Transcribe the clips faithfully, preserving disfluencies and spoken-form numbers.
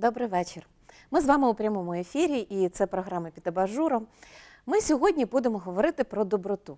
Добрий вечір. Ми з вами у прямому ефірі, і це програма «Під абажуром». Ми сьогодні будемо говорити про доброту.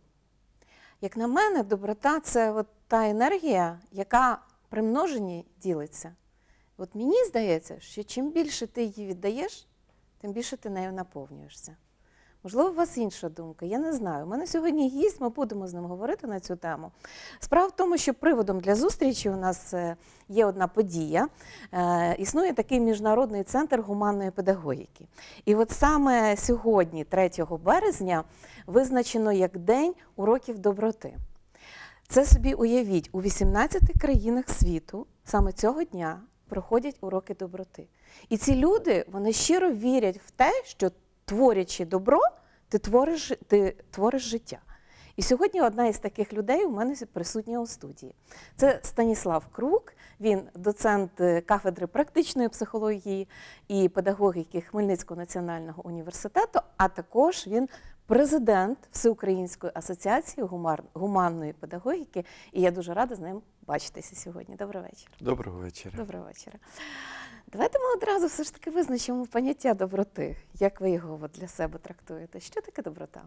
Як на мене, доброта – це от та енергія, яка при множенні ділиться. От мені здається, що чим більше ти її віддаєш, тим більше ти нею наповнюєшся. Можливо, у вас інша думка, я не знаю. У мене сьогодні гість, ми будемо з ним говорити на цю тему. Справа в тому, що приводом для зустрічі у нас є одна подія. Е, існує такий міжнародний центр гуманної педагогіки. І от саме сьогодні, третього березня, визначено як День уроків доброти. Це собі уявіть, у вісімнадцяти країнах світу саме цього дня проходять уроки доброти. І ці люди, вони щиро вірять в те, що творячи добро, ти твориш, ти твориш життя. І сьогодні одна із таких людей у мене присутня у студії. Це Станіслав Крук, він доцент кафедри практичної психології і педагогіки Хмельницького національного університету, а також він президент Всеукраїнської асоціації гуманної педагогіки. І я дуже рада з ним бачитися сьогодні. Добрий вечір. Доброго вечора. Доброго вечора. Давайте ми одразу все ж таки визначимо поняття доброти. Як ви його от для себе трактуєте? Що таке доброта?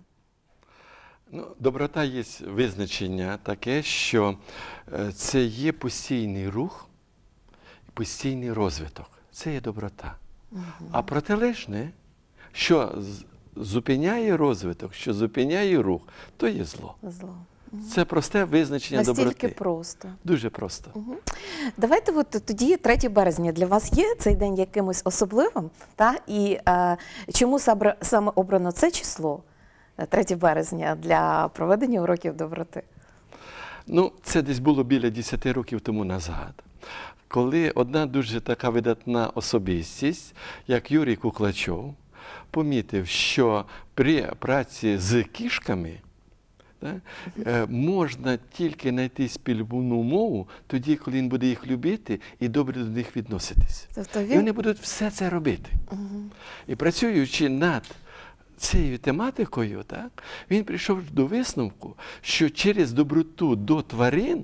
Ну, доброта є визначення таке, що це є постійний рух, постійний розвиток. Це є доброта. Угу. А протилежне, що зупиняє розвиток, що зупиняє рух, то є зло. Зло. Це просте визначення Настільки доброти. Настільки просто. Дуже просто. Угу. Давайте от тоді третє березня для вас є цей день якимось особливим? Та? І е, чому саме обрано це число, третє березня, для проведення уроків доброти? Ну, це десь було біля десяти років тому назад, коли одна дуже така видатна особистість, як Юрій Куклачов, помітив, що при праці з кішками так, можна тільки знайти спільну мову тоді, коли він буде їх любити і добре до них відноситись. Тобто він... І вони будуть все це робити. Угу. І працюючи над цією тематикою, так, він прийшов до висновку, що через доброту до тварин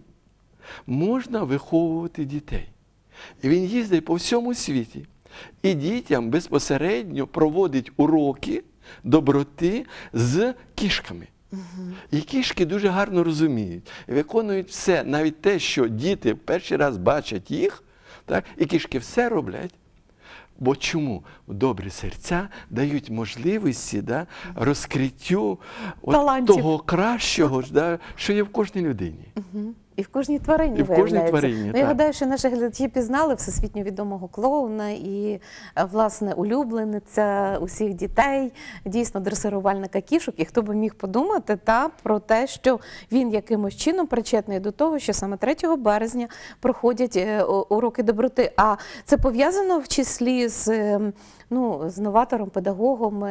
можна виховувати дітей. І він їздить по всьому світі і дітям безпосередньо проводить уроки доброти з кішками. Угу. І кішки дуже гарно розуміють, і виконують все, навіть те, що діти перший раз бачать їх, так, і кішки все роблять. Бо чому? Добрі серця дають можливості да, розкриттю от того кращого, да, що є в кожній людині. Угу. І в кожній тварині, і в кожній тварині, ну, так. Я гадаю, що наші глядачі пізнали всесвітньо відомого клоуна і, власне, улюблениця усіх дітей, дійсно дресирувальника кішок. І хто би міг подумати та, про те, що він якимось чином причетний до того, що саме третього березня проходять уроки доброти. А це пов'язано в числі з, ну, з новатором, педагогом,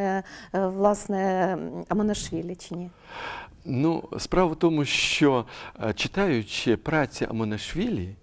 власне, Амонашвілі, чи ні? Ну, справа в тому, що читаючи праці Амонашвілі,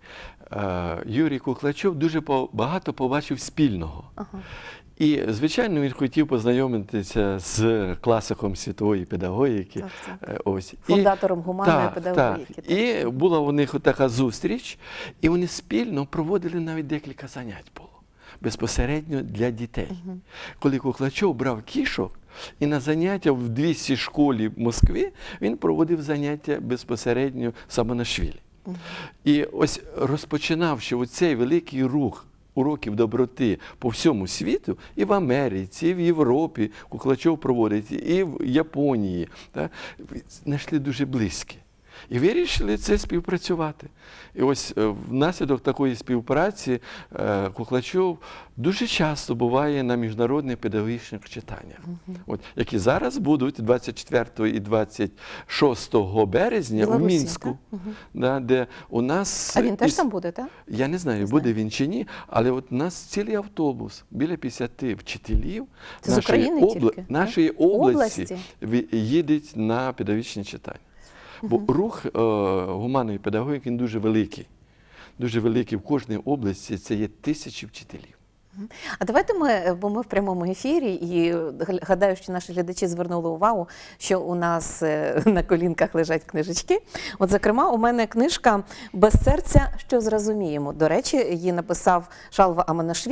Юрій Куклачов дуже багато побачив спільного. Ага. І, звичайно, він хотів познайомитися з класиком світової педагогіки. Так, так. Ось. Фундатором гуманної так, педагогіки. Так. Так. І була у них така зустріч, і вони спільно проводили навіть декілька занять було, безпосередньо для дітей. Угу. Коли Куклачов брав кішок, і на заняття в двійській школі в Москві він проводив заняття безпосередньо з Амонашвілі. Uh-huh. І ось розпочинавши оцей великий рух уроків доброти по всьому світу, і в Америці, і в Європі Куклачов проводить, і в Японії, так, знайшли дуже близькі. І вирішили це співпрацювати. І ось внаслідок такої співпраці Куклачов дуже часто буває на міжнародних педагогічних читаннях, uh-huh. от, які зараз будуть двадцять четвертого і двадцять шостого березня у Мінську, uh-huh. да, де у нас... А він теж там буде, так? Я не знаю, не буде знаю. він чи ні, але от у нас цілий автобус, біля п'ятдесяти вчителів Це нашої, з України обла... тільки? нашої області, області їдуть на педагогічні читання. Бо uh-huh. рух е, гуманної педагогіки він дуже великий. Дуже великий. В кожній області це є тисячі вчителів. А давайте ми, бо ми в прямому ефірі, і гадаю, що наші глядачі звернули увагу, що у нас на колінках лежать книжечки. От, зокрема, у мене книжка «Без серця. Що зрозуміємо?». До речі, її написав Шалва Амонашвілі.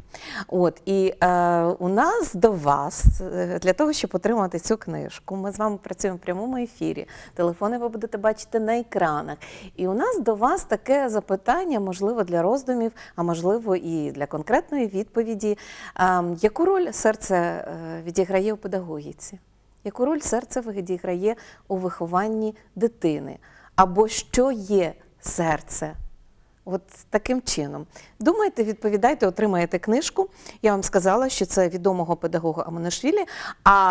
От, і е, у нас до вас, е, для того, щоб отримати цю книжку, ми з вами працюємо в прямому ефірі, телефони ви будете бачити на екранах. І у нас до вас таке запитання, можливо, для роздумів, а можливо і для конкретної відповіді. Е, яку роль серце е, відіграє у педагогіці? Яку роль серце відіграє у вихованні дитини? Або що є серце? От таким чином. Думайте, відповідайте, отримаєте книжку. Я вам сказала, що це відомого педагога Амонашвілі, а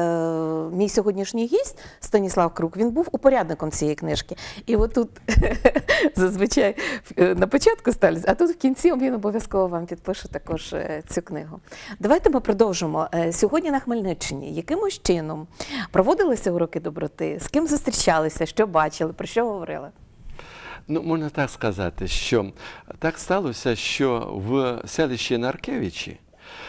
е, мій сьогоднішній гість Станіслав Крук, він був упорядником цієї книжки. І отут зазвичай на початку сталь, а тут в кінці він обов'язково вам підпише також цю книгу. Давайте ми продовжимо. Сьогодні на Хмельниччині якимось чином проводилися уроки доброти? З ким зустрічалися? Що бачили? Про що говорили? Ну, можна так сказати, що так сталося, що в селищі Наркевичі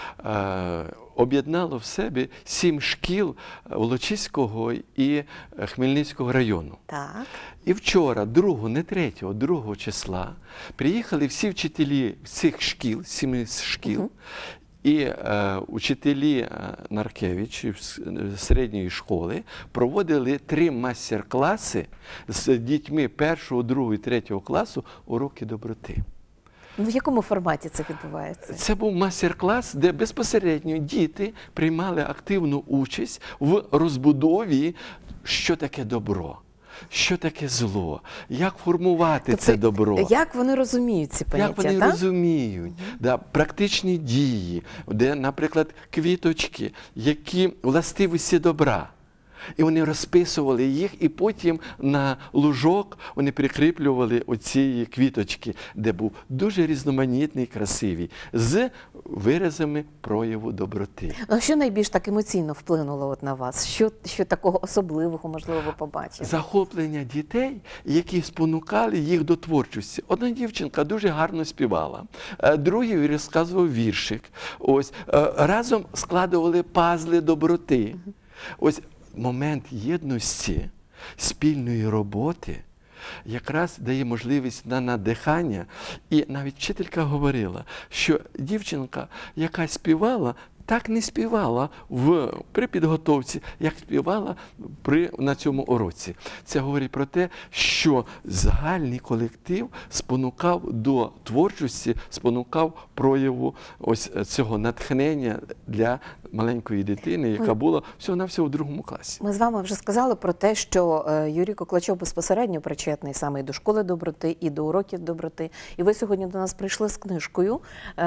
е, об'єднало в себе сім шкіл Волочиського і Хмельницького району. Так. І вчора, другого, не третього, другого числа, приїхали всі вчителі цих шкіл, сіми шкіл, uh-huh. І е, учителі Наркевичі середньої школи проводили три майстер-класи з дітьми першого, другого і третього класу уроки доброти. В якому форматі це відбувається? Це був майстер-клас, де безпосередньо діти приймали активну участь в розбудові, що таке добро. Що таке зло? Як формувати тобто, це добро? Як вони розуміють ці поняття, Як вони так? розуміють? Mm-hmm. Да, практичні дії, де, наприклад, квіточки, які властивості добра. І вони розписували їх, і потім на лужок вони прикріплювали оці квіточки, де був дуже різноманітний, красивий, з виразами прояву доброти. А що найбільш так емоційно вплинуло от на вас? Що, що такого особливого, можливо, ви побачили? Захоплення дітей, які спонукали їх до творчості. Одна дівчинка дуже гарно співала, другий розказував віршик. Ось, разом складували пазли доброти. Ось, момент єдності, спільної роботи якраз дає можливість на надихання. І навіть вчителька говорила, що дівчинка, яка співала, так не співала в, при підготовці, як співала при, на цьому уроці. Це говорить про те, що загальний колектив спонукав до творчості, спонукав прояву ось цього натхнення для маленької дитини, яка була всього-навсього в другому класі. Ми з вами вже сказали про те, що Юрій Коклачов безпосередньо причетний саме і до школи доброти, і до уроків доброти. І ви сьогодні до нас прийшли з книжкою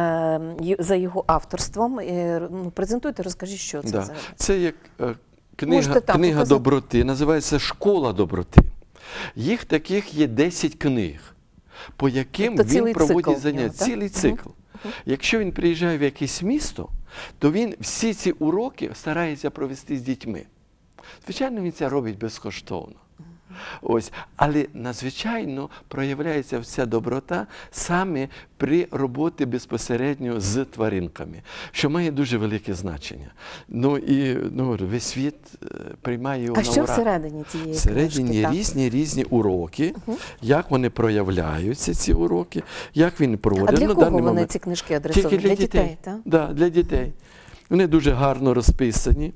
е, за його авторством. Ну, презентуйте, розкажіть, що це да. взагалі. Це як е, книга, книга доброти, називається «Школа доброти». Їх таких є десять книг, по яким тобто він проводить цикл, заняття. так? Цілий цикл. Угу. Якщо він приїжджає в якесь місто, то він всі ці уроки старається провести з дітьми. Звичайно, він це робить безкоштовно. Ось, але надзвичайно проявляється вся доброта саме при роботі безпосередньо з тваринками, що має дуже велике значення. Ну і ну, весь світ приймає його а на ура. А що всередині тієї книжки? Всередині різні різні уроки, угу. як вони проявляються, ці уроки, як він проводить. А для ну, кого вони момент. ці книжки адресовані? Тільки для, для дітей. дітей так? Да, для дітей. Вони дуже гарно розписані.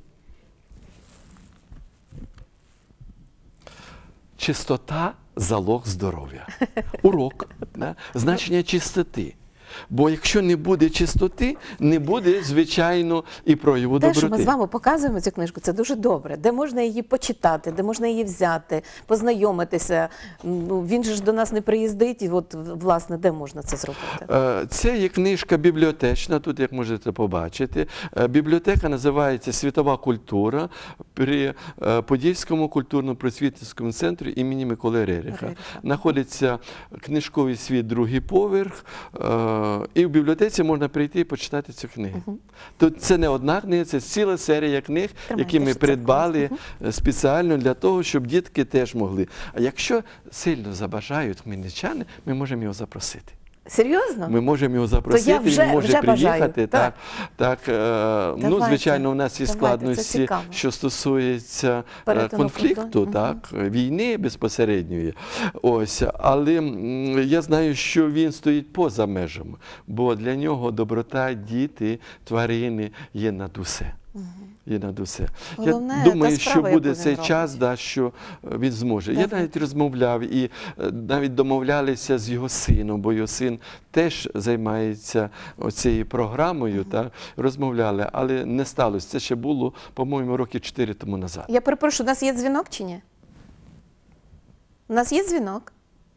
Чистота – залог здоров'я. Урок. Да? Значення чистоти. Бо якщо не буде чистоти, не буде, звичайно, і прояву доброти. Те, що ми з вами показуємо цю книжку, це дуже добре. Де можна її почитати, де можна її взяти, познайомитися. Ну, він же ж до нас не приїздить, і от, власне, де можна це зробити? Це є книжка бібліотечна, тут, як можете побачити. Бібліотека називається «Світова культура» при Подільському культурно-просвітницькому центрі імені Миколи Рериха. Знаходиться книжковий світ, другий поверх. І в бібліотеці можна прийти і почитати цю книгу. Uh-huh. Тут це не одна книга, це ціла серія книг, Тримайте, які ми придбали uh-huh. спеціально для того, щоб дітки теж могли. А якщо сильно забажають хмельничани, ми можемо його запросити. Серйозно? Ми можемо його запросити, я вже- він може вже бажаю. приїхати. Так, так, е, ну, Давайте, звичайно, у нас є давайте, це складності, цікаво. що стосується е, Перетину конфлікту, кордону. так, війни безпосередньої. Ось, але м, я знаю, що він стоїть поза межами, бо для нього доброта, діти, тварини є над усе. Є над усе. Головне, Я та думаю, справа, що яку буде він цей робить. час, да, що е, він зможе. Я Давай. навіть розмовляв і е, навіть домовлялися з його сином, бо його син теж займається цією програмою, та, розмовляли, але не сталося. Це ще було, по-моєму, роки чотири тому назад. Я перепрошую, у нас є дзвінок чи ні? У нас є дзвінок?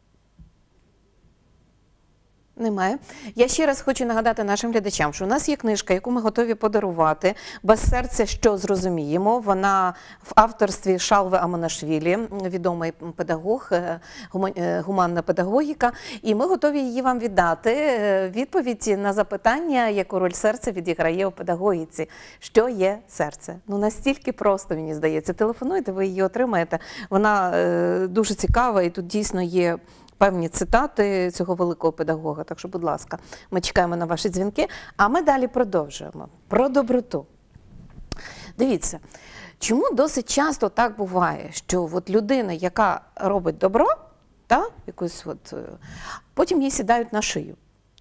Немає. Я ще раз хочу нагадати нашим глядачам, що у нас є книжка, яку ми готові подарувати. «Без серця, що зрозуміємо». Вона в авторстві Шалви Амонашвілі, відомий педагог, е, гума- е, гуманна педагогіка. І ми готові її вам віддати. е, Відповідь на запитання, яку роль серця відіграє у педагогіці. Що є серце? Ну настільки просто, мені здається. Телефонуйте, ви її отримаєте. Вона е, дуже цікава і тут дійсно є певні цитати цього великого педагога. Так що, будь ласка, ми чекаємо на ваші дзвінки. А ми далі продовжуємо. Про доброту. Дивіться, чому досить часто так буває, що от людина, яка робить добро, та, якусь от, е, потім їй сідають на шию.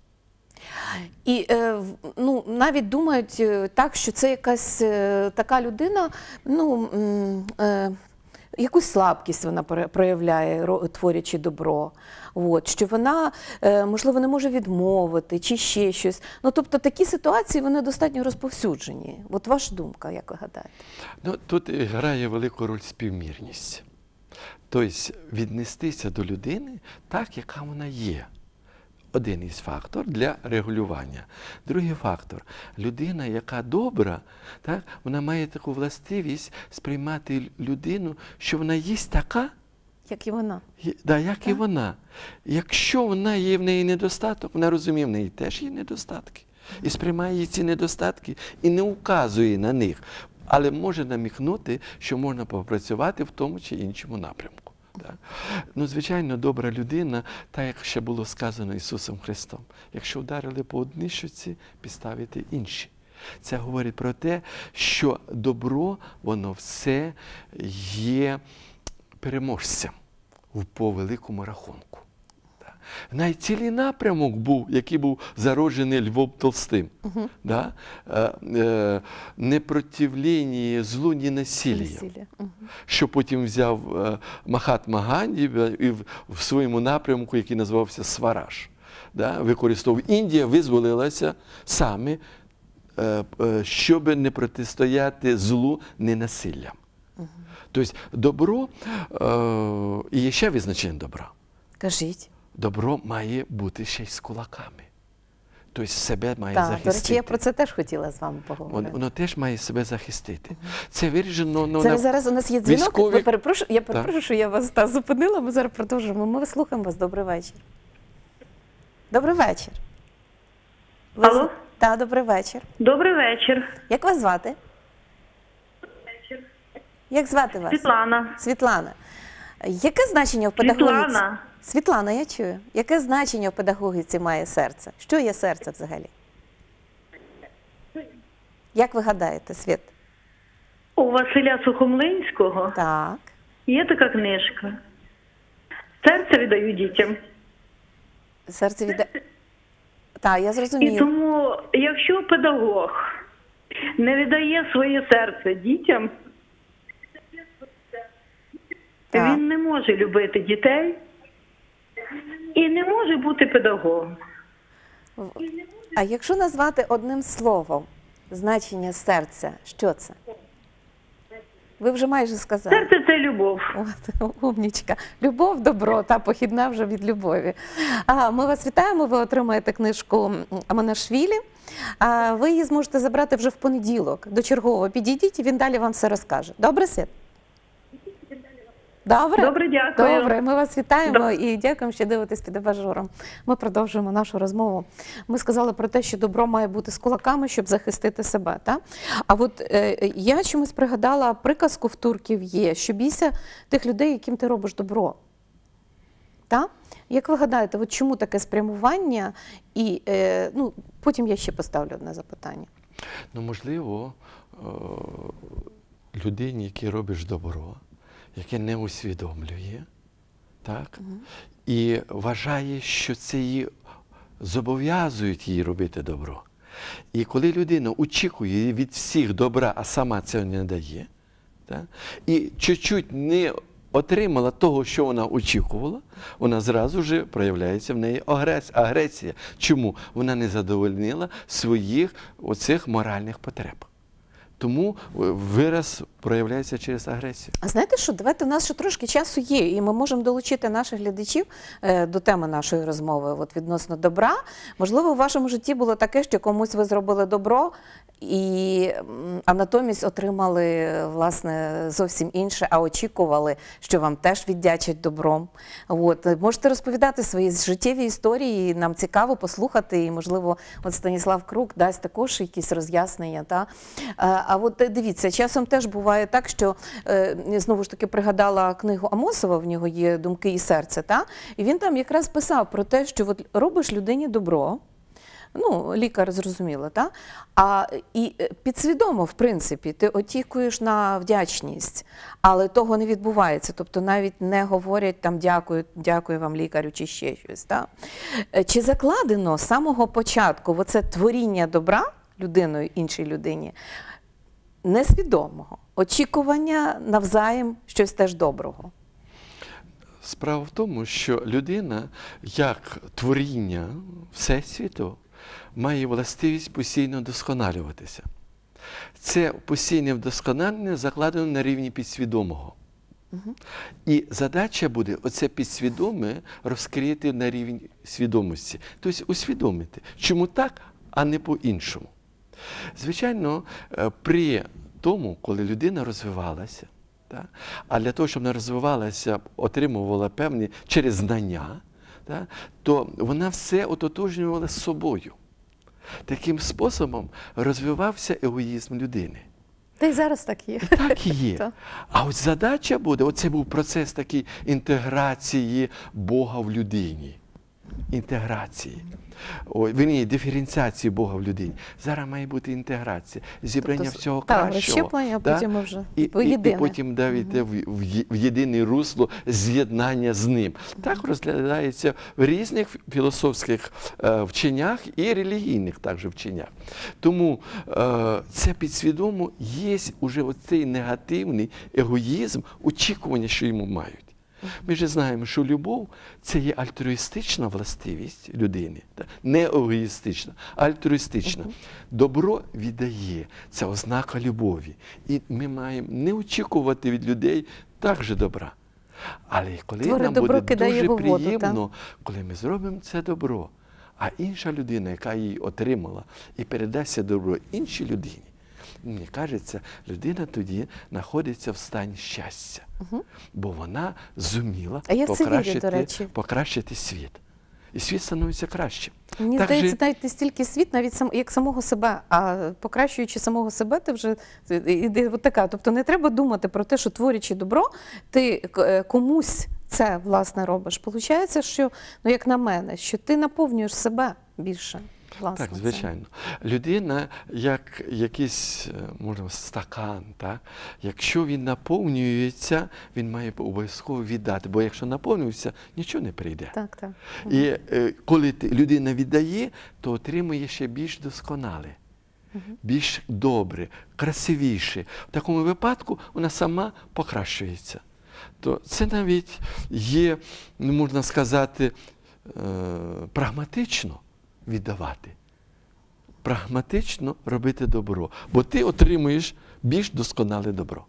І е, в- ну, навіть думають е, так, що це якась е, така людина, ну, м, е, якусь слабкість вона пере- проявляє, ро- творячи добро. От, що вона, е, можливо, не може відмовити чи ще щось. Ну, тобто такі ситуації, вони достатньо розповсюджені. От ваша думка, як ви гадаєте? Ну, тут і грає велику роль співмірність. Тобто віднестися до людини так, яка вона є. Один із факторів для регулювання. Другий фактор. Людина, яка добра, так, вона має таку властивість сприймати людину, що вона є така, Як і вона? є- да, як і вона. Якщо вона є в неї недостаток, вона розуміє, в неї теж є недостатки. І сприймає її ці недостатки і не указує на них, але може намікнути, що можна попрацювати в тому чи іншому напрямку. Так. Ну, звичайно, добра людина, так як ще було сказано Ісусом Христом. Якщо вдарили по одній щоці, підставити інші. Це говорить про те, що добро, воно все є переможцем в- по великому рахунку. Так. Навіть цілий напрямок був, який був зароджений Львом Толстим. Да? Е, е, непротивлення злу, ні насилля. Насилля. Мгм. Що потім взяв е, Махатма Ганді е, і в, в своєму напрямку, який називався Свараж. Да? Використовував. Індія визволилася саме, е, е, щоб не протистояти злу ненасиллям. Тобто добро, е, і є ще визначення добра. Кажіть. Добро має бути ще й з кулаками. Тобто себе має Так, захистити. до речі, я про це теж хотіла з вами Воно, поговорити. воно теж має себе захистити. Це виражено ну, Зараз, на зараз у нас є дзвінок. військові- Ви перепрошую, я Так. перепрошую, що я вас та, зупинила. Ми зараз продовжуємо. Ми слухаємо вас. Добрий вечір. Добрий вечір. Ви з- Алло? Так, добрий вечір. Добрий вечір. Як вас звати? Як звати вас? Світлана. Світлана. Яке значення в педагогіці? Світлана. Світлана, я чую. Яке значення в педагогіці має серце? Що є серце взагалі? Як ви гадаєте, Світ? У Василя Сухомлинського Так. є така книжка. Серце віддаю дітям. Серце відда... Так, я І зрозуміла. тому, якщо педагог не віддає своє серце дітям, Так. він не може любити дітей і не може бути педагогом. А якщо назвати одним словом значення серця, що це? Ви вже майже сказали. Серце – це любов. От, умнічка. Любов, добро, та похідна вже від любові. А, ми вас вітаємо, ви отримаєте книжку Амонашвілі. А, ви її зможете забрати вже в понеділок. До чергового підійдіть, і він далі вам все розкаже. Добре, Світ? Добре? Добре, дякую. Добре, ми вас вітаємо і дякуємо, що дивитесь під абажуром. Ми продовжуємо нашу розмову. Ми сказали про те, що добро має бути з кулаками, щоб захистити себе. Та? А от е, я чомусь пригадала приказку в турків є, що бійся тих людей, яким ти робиш добро. Та? Як ви гадаєте, от чому таке спрямування? І е, ну, потім я ще поставлю одне запитання. Ну, можливо, е, людині, якій робиш добро, яке не усвідомлює, так? Мгм. І вважає, що це її зобов'язують їй робити добро. І коли людина очікує від всіх добра, а сама цього не дає, так? І чуть-чуть не отримала того, що вона очікувала, вона зразу ж проявляється в неї агрес- агресія. Чому? Вона не задовольнила своїх оцих моральних потреб. Тому вираз проявляється через агресію. А знаєте що, давайте, у нас ще трошки часу є, і ми можемо долучити наших глядачів е, до теми нашої розмови от, відносно добра. Можливо, у вашому житті було таке, що комусь ви зробили добро, і, м, а натомість отримали власне зовсім інше, а очікували, що вам теж віддячать добром. От, е, можете розповідати свої життєві історії, нам цікаво послухати, і, можливо, от Станіслав Крук дасть також якісь роз'яснення. Та? Е, А от е, дивіться, часом теж буває так, що, е, знову ж таки, пригадала книгу Амосова, в нього є «Думки і серце», та? І він там якраз писав про те, що от робиш людині добро, ну, лікар, зрозуміло, та? А і е, підсвідомо, в принципі, ти очікуєш на вдячність, але того не відбувається, тобто навіть не говорять там «дякую, дякую вам, лікарю» чи ще щось, та? Е, Чи закладено з самого початку оце творіння добра людиною іншій людині, несвідомого, очікування навзаєм щось теж доброго? Справа в тому, що людина, як творіння Всесвіту, має властивість постійно вдосконалюватися. Це постійне вдосконалення закладено на рівні підсвідомого. Угу. І задача буде оце підсвідоме розкрити на рівень свідомості. Тобто усвідомити, чому так, а не по-іншому. Звичайно, е, при тому, коли людина розвивалася, так, а для того, щоб вона розвивалася, отримувала певні через знання, так, то вона все ототожнювала з собою. Таким способом розвивався егоїзм людини. Та й зараз так є. Так і є. Так. А от задача буде, оце був процес такий інтеграції Бога в людині. Інтеграції. Ой, вірні, диференціації Бога в людині. Зараз має бути інтеграція, зібрання Тобто, всього та, кращого. розщеплення, а да? потім ми вже і, і, і поєдине. потім да, йде в, в, є- в єдине русло з'єднання з ним. Так розглядається в різних філософських е, вченнях і релігійних також вченнях. Тому е, це підсвідомо є уже оцей негативний егоїзм, очікування, що йому мають. Ми ж знаємо, що любов – це є альтруїстична властивість людини, та, не егоїстична, а альтруїстична. Добро віддає – це ознака любові. І ми маємо не очікувати від людей також добра. Але коли Твори нам добро, буде кидає дуже його в воду, приємно, коли ми зробимо це добро, а інша людина, яка її отримала, і передасть це добро іншій людині, мені кажеться, людина тоді знаходиться в стані щастя, Угу. бо вона зуміла А я в це вірю, покращити, до речі. покращити світ. І світ становиться кращим. Мені Так здається, же- навіть не стільки світ, навіть сам, як самого себе, а покращуючи самого себе, ти вже іде от така. Тобто не треба думати про те, що творячи добро, ти к- е, комусь це, власне, робиш. Получається, що, ну, як на мене, що ти наповнюєш себе більше. Власне, Так, цим. звичайно. Людина, як якийсь, е, можна, стакан, так? Якщо він наповнюється, він має обов'язково віддати, бо якщо наповнюється, нічого не прийде. Так, так. І е, коли ти- людина віддає, то отримує ще більш досконале, більш добре, красивіше. В такому випадку вона сама покращується. То це навіть є, ну, можна сказати, е, прагматично віддавати. Прагматично робити добро, бо ти отримуєш більш досконале добро.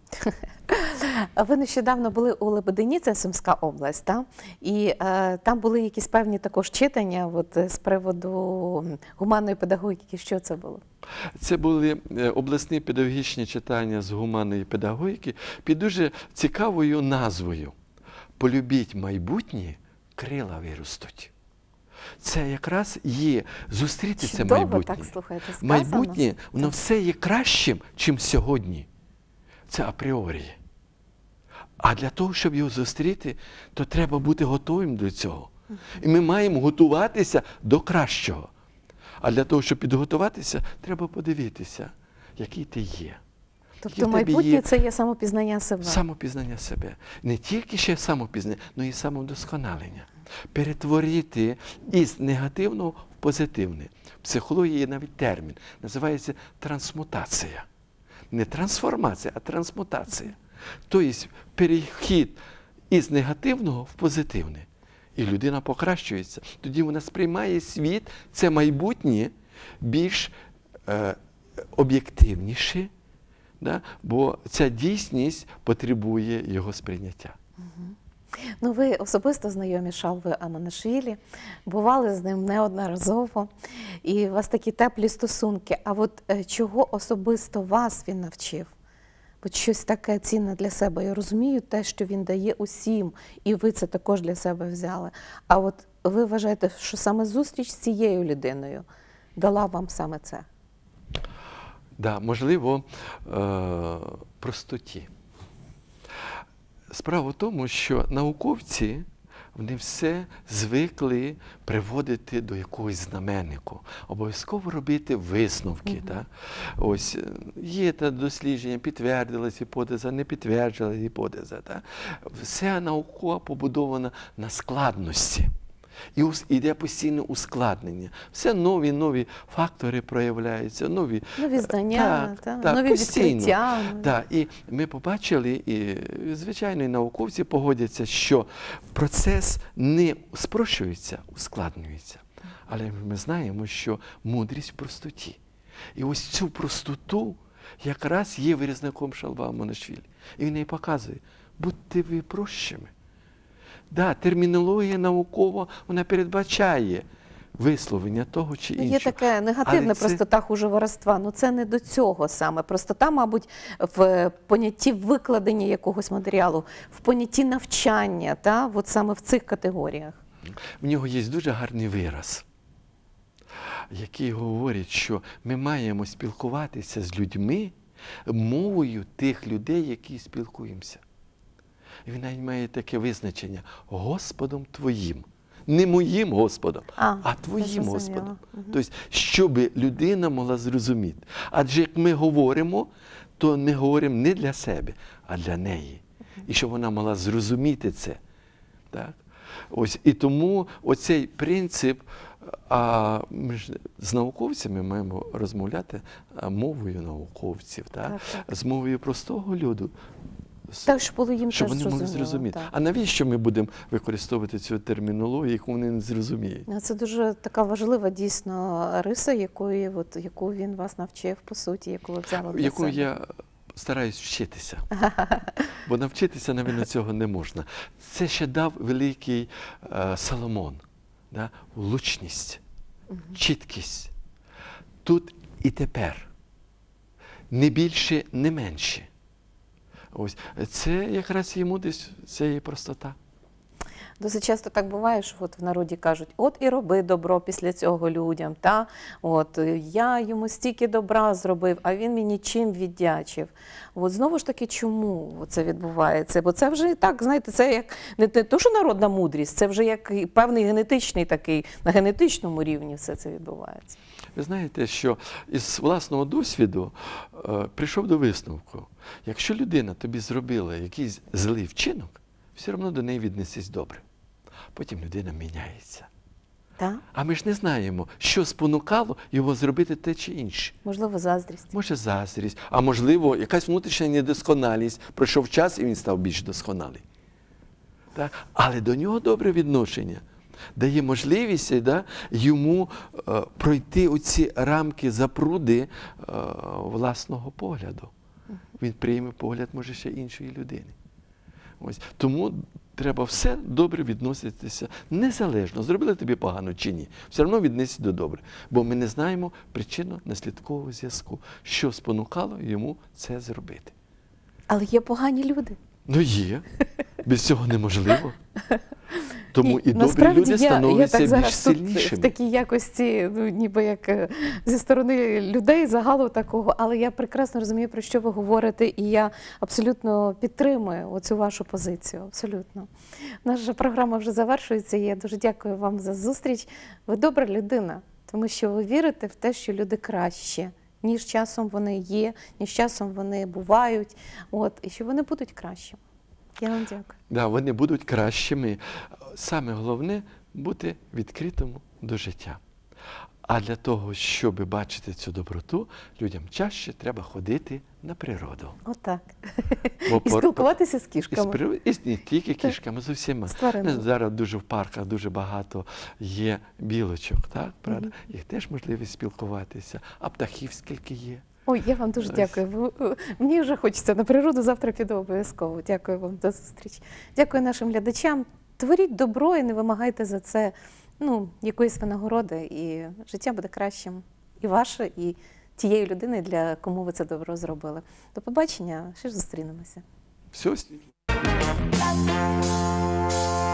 А ви нещодавно були у Лебедині, це Сумська область, та? І е, там були якісь певні також читання от, е, з приводу гуманної педагогіки. Що це було? Це були е, обласні педагогічні читання з гуманної педагогіки під дуже цікавою назвою «Полюбіть майбутнє, крила виростуть». Це якраз є зустріти це Чудово, майбутнє. так, слухайте, сказано. Майбутнє, воно все є кращим, чим сьогодні. Це апріорі. А для того, щоб його зустріти, то треба бути готовим до цього. І ми маємо готуватися до кращого. А для того, щоб підготуватися, треба подивитися, який ти є. Тобто майбутнє є... це є самопізнання себе. Самопізнання себе. Не тільки ще самопізнання, але й самовдосконалення. Перетворити із негативного в позитивне. В психології є навіть термін, називається трансмутація. Не трансформація, а трансмутація. Тобто перехід із негативного в позитивне. І людина покращується. Тоді вона сприймає світ, це майбутнє, більш е, об'єктивніше, да? Бо ця дійсність потребує його сприйняття. Ну, ви особисто знайомі з Шалвою Аманашвілі, бували з ним неодноразово, і у вас такі теплі стосунки. А от е, чого особисто вас він навчив? От щось таке цінне для себе. Я розумію те, що він дає усім, і ви це також для себе взяли. А от ви вважаєте, що саме зустріч з цією людиною дала вам саме це? Да, можливо, е, простоті. Справа в тому, що науковці, вони все звикли приводити до якогось знаменнику, обов'язково робити висновки. Mm-hmm. Так? Ось, є та дослідження, підтвердилась гіпотеза, не підтвердилась гіпотеза. Так? Вся наука побудована на складності. І йде постійне ускладнення. Все нові, нові фактори проявляються, нові, нові знання, так, та, так, нові постійно. відкриття. Так, і ми побачили, і звичайно, і науковці погодяться, що процес не спрощується, ускладнюється. Але ми знаємо, що мудрість в простоті. І ось цю простоту якраз є виразником Шалва Аманашвілі. І він їй показує, будьте ви прощими. Да, термінологія наукова, вона передбачає висловлення того чи іншого. Є таке негативне це... простота хужоваровства, ну це не до цього саме. Простота, мабуть, в понятті викладення якогось матеріалу, в понятті навчання, та? От саме в цих категоріях. В нього є дуже гарний вираз, який говорить, що ми маємо спілкуватися з людьми мовою тих людей, які спілкуємося. І він навіть має таке визначення – Господом Твоїм. Не моїм Господом, а, а Твоїм Господом. Угу. Тобто, щоб людина могла зрозуміти. Адже як ми говоримо, то ми говоримо не для себе, а для неї. Угу. І щоб вона могла зрозуміти це. Так? Ось, і тому оцей принцип, а ми ж з науковцями маємо розмовляти мовою науковців, так? Так, так. З мовою простого люду. Так, щоб було їм щоб теж вони могли зрозуміти. А навіщо ми будемо використовувати цю термінологію, яку вони не зрозуміють? Це дуже така важлива дійсно риса, якої, от, яку він вас навчив, по суті, яку ви взяли для яку себе. я стараюсь вчитися. Бо навчитися, навіть, цього не можна. Це ще дав великий е, Соломон. Да? Влучність, угу. Чіткість. Тут і тепер. Не більше, не менше. Ось. Це якраз її мудрість, це її простота. Досить часто так буває, що от в народі кажуть, от і роби добро після цього людям, та? От, я йому стільки добра зробив, а він мені чим віддячив. От знову ж таки, чому це відбувається? Бо це вже так, знаєте, це як не те, що народна мудрість, це вже як певний генетичний такий, на генетичному рівні все це відбувається. Ви знаєте, що із власного досвіду е, прийшов до висновку. Якщо людина тобі зробила якийсь злий вчинок, все одно до неї віднесись добре. Потім людина міняється. Так? А ми ж не знаємо, що спонукало його зробити те чи інше. Можливо, заздрість. Може, заздрість. А можливо, якась внутрішня недосконалість. Пройшов час, і він став більш досконалий. Так? Але до нього добре відношення дає можливість, да, йому е, пройти оці рамки запруди е, власного погляду. Він прийме погляд, може, ще іншої людини. Ось. Тому треба все добре відноситися, незалежно, зробили тобі погано чи ні. Все одно віднесіть до добре. Бо ми не знаємо причинно-наслідкового зв'язку, що спонукало йому це зробити. Але є погані люди. Ну є. Без цього неможливо. Тому і, добрі насправді, люди я, становляться я так більш зараз тут сильнішими. в такій якості, ну, ніби як е, зі сторони людей, загалу такого, але я прекрасно розумію, про що ви говорите, і я абсолютно підтримую оцю вашу позицію, абсолютно. Наша програма вже завершується, і я дуже дякую вам за зустріч. Ви добра людина, тому що ви вірите в те, що люди краще, ніж часом вони є, ніж часом вони бувають, от, і що вони будуть кращими. Я вам дякую. Да, вони будуть кращими. Саме головне – бути відкритим до життя. А для того, щоб бачити цю доброту, людям чаще треба ходити на природу. Отак. Бо І пор- спілкуватися з І, з кішками. природ- і не тільки кішками, з усіма. З тваринами. Зараз дуже в парках дуже багато є білочок, так, правда? Мгм. Їх теж можливість спілкуватися. А птахів скільки є. Ой, я вам дуже Ось. дякую. Ви- Мені вже хочеться на природу, завтра піду обов'язково. Дякую вам за зустріч. Дякую нашим глядачам. Творіть добро і не вимагайте за це ну, якоїсь винагороди, і життя буде кращим. І ваше, і тієї людини, для кому ви це добро зробили. До побачення, ще ж зустрінемося. Все.